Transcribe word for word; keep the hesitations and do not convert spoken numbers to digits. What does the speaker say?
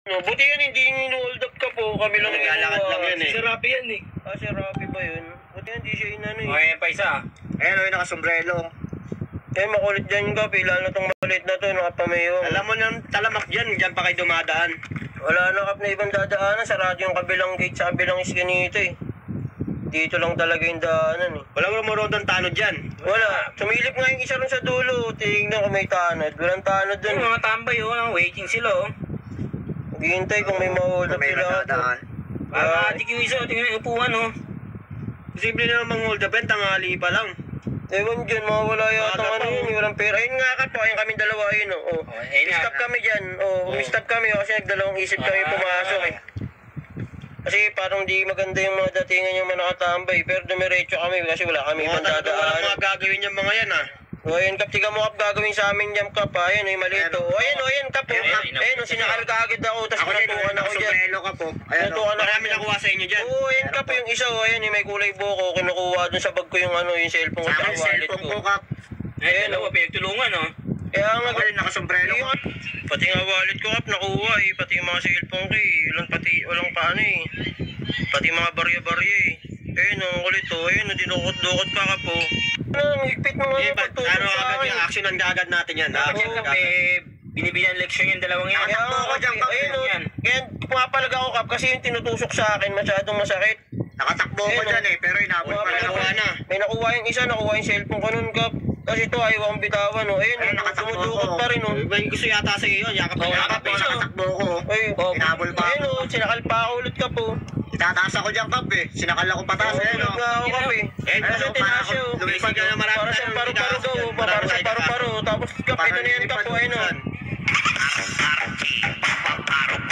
No, buti yan, hindi hold up ka po. Kami lang naglalakad lang yan eh. Si Rapi yan eh. Ah, si Rapi ba yun? Buti yan, hindi siya inano eh. Okay, pa isa. Ayan o, yung nakasombrelo. Eh, makulit dyan ka, pila na tong makulit na to, nakapamayo. Alam mo nang talamak dyan, dyan pa kayo dumadaan. Wala na kap na ibang dadaanan, sarado yung kabilang gate sa kabilang iskinito eh. Dito lang talaga yung daanan eh. Wala mo marodang tanod dyan. Wala, sumilip nga yung isa rin sa dulo, tingnan kung may tanod. Walang tanod dun. Yung mga tambay oh, waiting sila oh. Naghihintay kung may ma-hold up May sila. nadadaan. Ah, atik yung isa, tingnan yung upuan oh. Posible na mang hold up yan, tangali pa lang. Ewan dyan, mawawala yata Maaga ano pa, yun, oh. walang pera. Ayun nga ka po, ayun kami dalawa ayun oh. oh. Oh, ayun nga. Stop kami dyan, oh, Oh. stop kami oh, kasi nagdalawang isip kami Ah. pumasok eh. Kasi parang di maganda yung mga datingan yung mga nakatambay, pero dumiretso kami kasi wala kami Mga ibang talaga wala dadaanan. mga gagawin yung mga yan ah. O ayun kap, tiga mo kap gagawin sa amin jam kap ha, ayun ay malito. O ayun o ayun kap, Ayun, ayun, ayun, ayun, o sinakal ka agad ako, tapos Ako din, pinatukan ako dyan. nakasombrelo ka po. Ayan Pinatukan oh. ako Marami dyan. nakuha sa inyo dyan. Oo, ayun kap, yung isa o ayun, yung may kulay buko, kinukuha dun sa bag ko yung ano, yung cellphone ko Sa sa akin, wallet cellphone ko. ko kap. Ayun, Ayun, oh. pinagtulungan oh. Kaya nga, Ako rin nakasombrelo ko. Yung- pati nga wallet ko kap, nakuha eh, pati yung mga cellphone ko eh, walang pati, walang paano eh. Pati mga barya-barya eh. Ayun, ang kulit o, ayun, dinukot-dukot pa ka po. Ano, ang higpit mo nga Eh, yung ba't pagtulong ano sa agad akin. yung action ang gagad natin yan? Oo, Action kap, agad. Eh, binibigyan leksyon yung dalawang yan. Kaya Nakatakbo nga ako dyan, kap, kap, ayun o, yan. kaya pumapalag ako kap, kasi yung tinutusok sa akin masyadong masakit. Nakatakbo ko Ayun, dyan eh, pero inabot Mga pa pala- nakuha na. May nakuha yung isa, nakuha yung cellphone ko nun kap. Kasi ito ayaw akong bitawan o. Ayun, Ayun, nakatakbo dumudukot ko. pa rin o. May gusto yata sa iyo, yakap na Oo, yakap yakap eh. isa. Nakatakbo ko. Ay, Oh, Inabol pa ayun ako. o, sinakal pa ako ulit kap o. Itataas ako dyan kap eh. Sinakal ako pataas. Oo, Ayun ulit oh. nga ako kap eh. Eh, Kasi ano, tinaas para siya o. ako lumipad ka na marami Para siyang tayong paru-paro tinaas daw dyan. o. Para Marami siyang tayong paru-paro. Tapos kap, ito na yan kap o. Ayun o. lumipad,